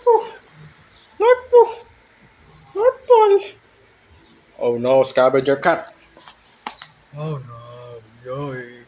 po! Not po! Not Paul! Oh no, scavenger cat! Oh no, yoy.